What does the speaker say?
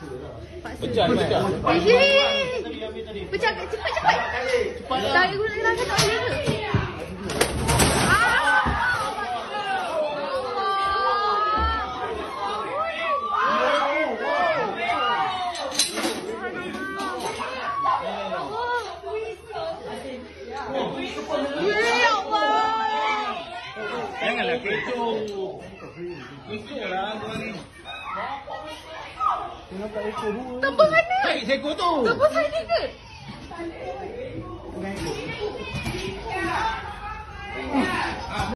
Pecah. Pecah, cepat. Tarik guna tangan tak boleh ke? Janganlah kecoh. Kecoh lah tuan ni. Kenapa ekor dua? Tambah mana? Baik seekor tu. Tambah sana ke?